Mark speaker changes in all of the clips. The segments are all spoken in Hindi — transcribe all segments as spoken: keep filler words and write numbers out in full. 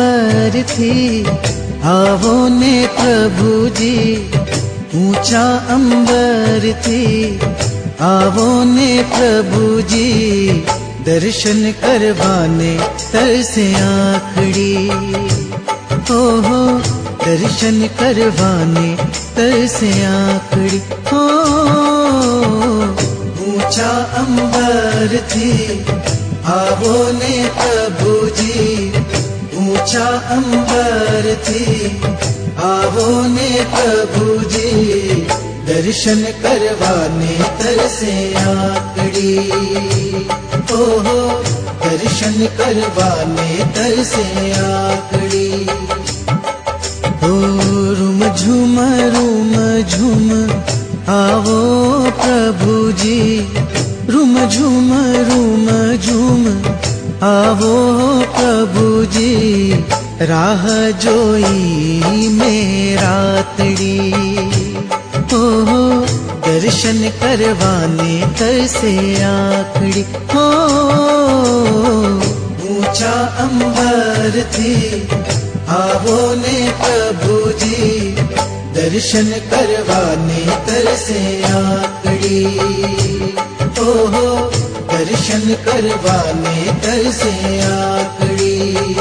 Speaker 1: अंबर थी, आवो ने प्रभु जी। ऊंचा अंबर थी, आवो ने प्रभु जी। दर्शन करवाने तरसे आँखड़ी, हो हो दर्शन करवाने तरसे आँखड़ी। हो ऊंचा अंबर थी, आवो ने प्रभु जी। ऊंचा अंबर थी, आवो ने प्रभु जी। दर्शन करवाने तरसे आँखड़ी, ओ हो दर्शन करवाने तरसे आँखड़ी। ओ रुम झुम रुम झुम आवो प्रभु जी। रुम झुम रुम झुम आवो प्रभु जी। राह जोई में रातड़ी, हो दर्शन करवाने तरसे आँखड़ी। हो ऊंचा अंबर थी, आवो ने प्रभु जी। दर्शन करवाने तरसे आँखड़ी, हो हो दर्शन करवाने तरसे आँखड़ी।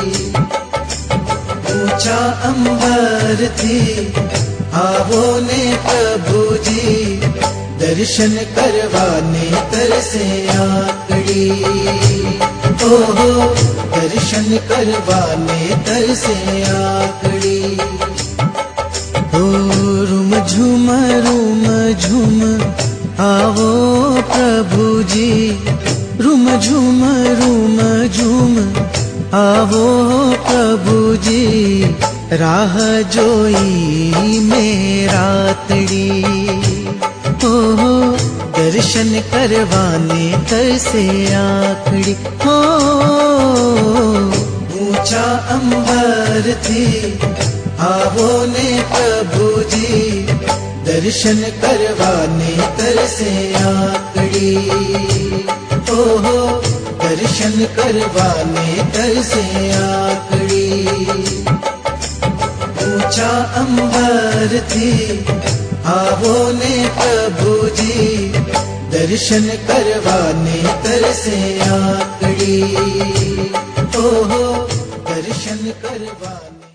Speaker 1: ऊंचा अंबर थी, आवो ने प्रभु जी। दर्शन करवाने तरसे आँखड़ी, ओ हो दर्शन करवाने तरसे आँखड़ी। ओ रुम झुम रुम झुम आवो प्रभु जी। रुम झुम रुम झुम आवो प्रभु जी। राह जोई में रातड़ी, हो दर्शन करवाने तरसे आँखड़ी। हो ऊंचा अंबर थी, आवो ने प्रभु जी। दर्शन करवाने तरसे आँखड़ी, ओ हो दर्शन करवाने तरसे आँखड़ी। ऊंचा अंबर थी, आवो ने प्रभु जी। दर्शन करवाने तरसे आँखड़ी, ओ हो दर्शन करवाने।